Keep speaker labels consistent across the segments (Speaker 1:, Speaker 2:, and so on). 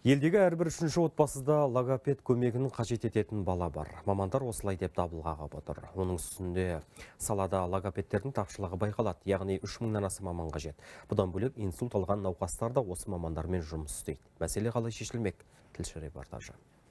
Speaker 1: Елдегі әрбір үшінші отбасыда логопед көмегін қажет ететін бала бар. Мамандар осылай деп дабыл қағып отыр. Оның үстінде салада логопедтердің тапшылығы байқалады, яғни 3000-нан аса маман қажет. Бұдан бөлек инсульт алған науқастар да осы мамандармен жұмыс істейді. Мәселе қалай шешілмек? Тілші репортажы.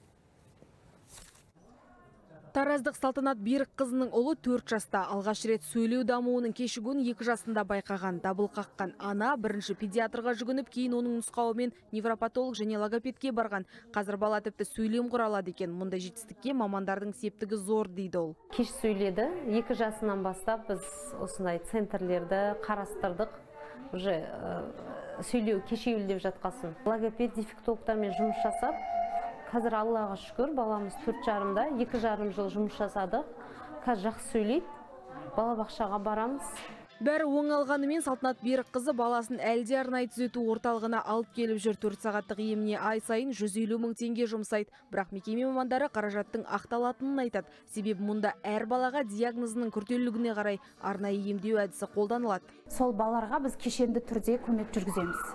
Speaker 2: Тараздық Салтанат Берікқызының ұлы 4 жаста. Алғаш рет сөйлеу дамуының кешігуін 2 жасында байқаған. Дабыл қаққан ана бірінші педиатрға жүгініп, кейін оның нұсқауымен невропатолог және логопедке барған. Қазір бала тіпті сөйлем құра алады екен. Мұндай жетістікке мамандардың септігі зор дейді ол.
Speaker 3: Кеш сөйледі. 2 жасынан бастап біз осындай центрлерді қарастырдық. Уже сөйлеу кешеуілдеп жатқасын. Логопед дефектологтармен жұмыс жасап, қазір Аллаға шүкір, баламыз 4,5-да, 2,5 жыл жұмыс жасадық. Қазір жақсы сөйлейді, балабақшаға барамыз.
Speaker 2: Бәрі оңалғанымен Салтанат Берікқызы баласын әлде арнайы түзету орталығына алып келіп жүр. 4 сағаттық еміне ай сайын 150 мың теңге жұмсайды. Бірақ мекеме мамандары қаражаттың ақталатынын айтады. Себебі мұнда әр балаға диагнозының күрделілігіне қарай арнайы емдеу әдісі қолданылады.
Speaker 4: Сол балаларға біз кешенді түрде көмек жүргіземіз.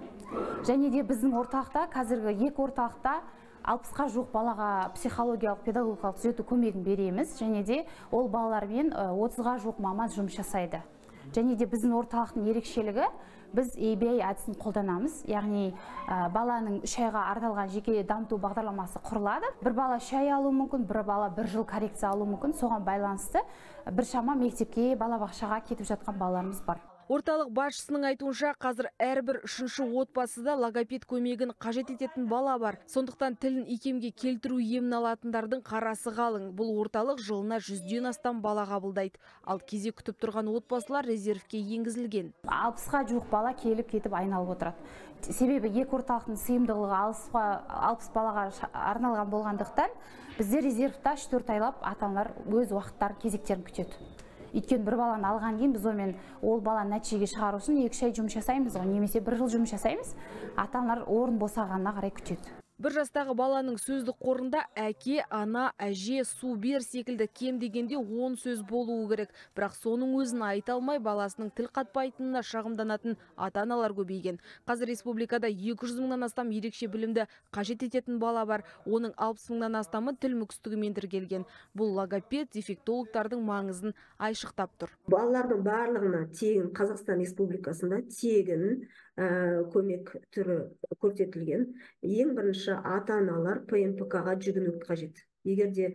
Speaker 4: Және де біздің орталықта, қазіргі 2 орталықта 60-қа жуық балаға психологиялық, педагогикалық түзету көмегін береміз. Және де ол балалармен 30-ға жуық маман жұмыс жасайды. Және де біздің орталықтың ерекшелігі, біз ABI әдісін қолданамыз. Яғни баланың 3 айға арналған жеке дамыту бағдарламасы құрылады. Бір бала 3 ай алуы мүмкін, бір бала 1 жыл коррекция алуы мүмкін. Соған байланысты біршама мектепке, балабақшаға кетіп жатқан балаларымыз бар.
Speaker 2: Орталық басшысының айтуынша, қазір әрбір 3-ші отбасыда логопед көмегін қажет ететін бала бар. Сондықтан тілін икемге келтіру емін алатындардың қарасы қалың. Бұл орталық жылына 100-ден астам бала қабылдайды. Ал кезек күтіп тұрған отбасылар резервке енгізілген.
Speaker 4: 60-қа жуық бала келіп кетіп айналып отырады. Себебі 2 орталықтың сыйымдылығы 60 балаға арналған болғандықтан, бізде резервта 3-4 айлап ата-аналар өз уақыттарын, кезектерін күтеді. Өйткені бір баланы алған кейін біз онымен ол баланы нәтижеге шығару үшін 2 ай жұмыс жасаймыз, немесе 1 жыл жұмыс жасаймыз. Ата-аналар орын босағанына қарай күтеді.
Speaker 2: 1 жастағы баланың сөздік қорында әке, ана, әже, су бер секілді кем дегенде 10 сөз болуы керек. Бірақ соның өзін айта алмай баласының тіл қатпайтынына шағымданатын ата-аналар көбейген. Қазір республикада 200 мыңнан астам ерекше білімді қажет ететін бала бар. Оның 60 мыңнан астамы тіл мүкістігімен тіркелген. Бұл логопед дефектологтардың маңызын айшықтап тұр.
Speaker 5: Балалардың барлығына тегін Қазақстан Республикасында тегін көмек түрі көрсетілген. Ең бірінші ата-аналар ПМПК-ға жүгіну қажет. Егер де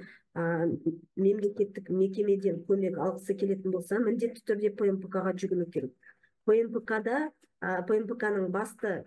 Speaker 5: мемлекеттік мекемеден көмек алғысы келетін болса, міндетті түрде ПМПК-ға жүгіну керек. ПМПК-ның басты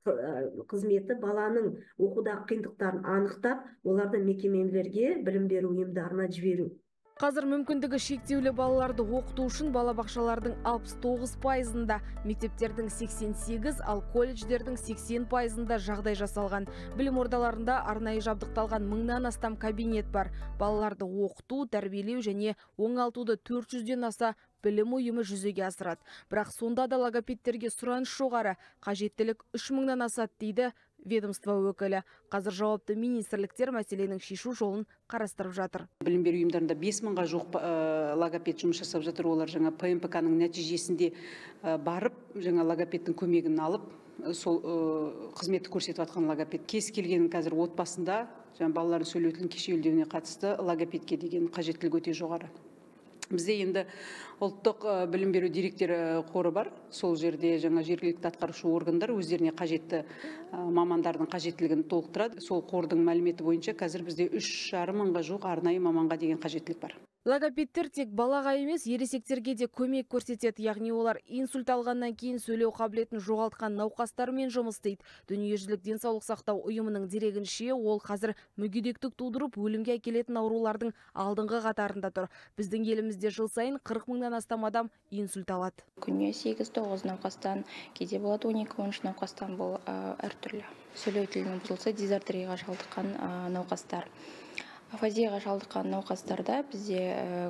Speaker 5: қызметі баланың оқудағы қиындықтарын анықтап, оларды мекемелерге, білім беру ұйымдарына жіберу.
Speaker 2: Қазір мүмкіндігі шектеулі балаларды оқыту үшін балабақшалардың 69%-ында, мектептердің 88%, ал колледждердің 80%-ында жағдай жасалған. Білім ордаларында арнайы жабдықталған 1000-нан астам кабинет бар. Балаларды оқыту, тәрбиелеу және оңалтуды 400-ден аса білім ұйымы жүзеге асырады. Бірақ сонда да логопедтерге сұраныс жоғары, қажеттілік 3000-нан асады дейді ведомство өкілі. Қазір жауапты министрліктер мәселенің шешу жолын қарастырып жатыр.
Speaker 6: Білім беру ұйымдарында 5000-ға жуық логопед жұмыс жасап жатыр. Олар жаңа ПМПК-ның нәтижесінде барып, жаңа логопедтің көмегін алып, сол қызметті көрсетіп жатқан логопед. Кез келген қазір отбасында балалардың сөйлеу тілін кешеуілдеуіне қатысты логопедке деген қажеттілік өте жоғары. Бізде енді ұлттық білім беру директор қоры бар. Сол жерде жаңа жергілікті атқарушы органдар өздеріне қажетті мамандардың қажеттілігін толықтырады. Сол қордың мәліметі бойынша қазір бізде 3,5 мыңға жуық арнайы маманға деген қажеттілік бар.
Speaker 2: Логопедтер тек балаға емес, ересектерге де көмек көрсетеді, яғни олар инсульт алғаннан кейін сөйлеу қабілетін жоғалтқан науқастармен жұмыс істейді. Дүниежүзілік денсаулық сақтау ұйымының дерегінше, ол қазір мүгедектік тудырып, өлімге әкелетін аурулардың алдыңғы қатарында тұр. Біздің елімізде жыл сайын 40 мыңнан астам адам инсульт алады.
Speaker 7: Күніне 8-9 науқастан, кейде болады 12-13 науқастан, бұл әртүрлі. Сөйлеу тілінің бұзылса, дизартрияға шалдыққан науқастар. Афазияға шалдыққан науқастарда бізде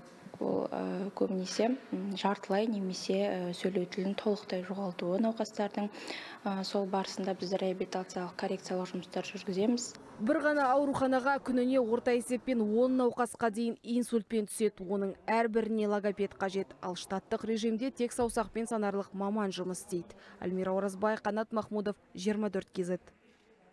Speaker 7: көбінесе жартылай немесе сөйлеу тілін толықтай жоғалтуы науқастардың. Сол барысында біз реабилитациялық, коррекциялық жұмыстар жүргіземіз.
Speaker 2: Бір ғана ауруханаға күніне орта есеппен 10 науқасқа дейін инсультпен түседі. Оның әрбіріне логопед қажет. Ал штаттық режимде тек саусақпен санарлық маман жұмыс істейді. Альмира Оразбай, Қанат Махмудов, 24 KZ.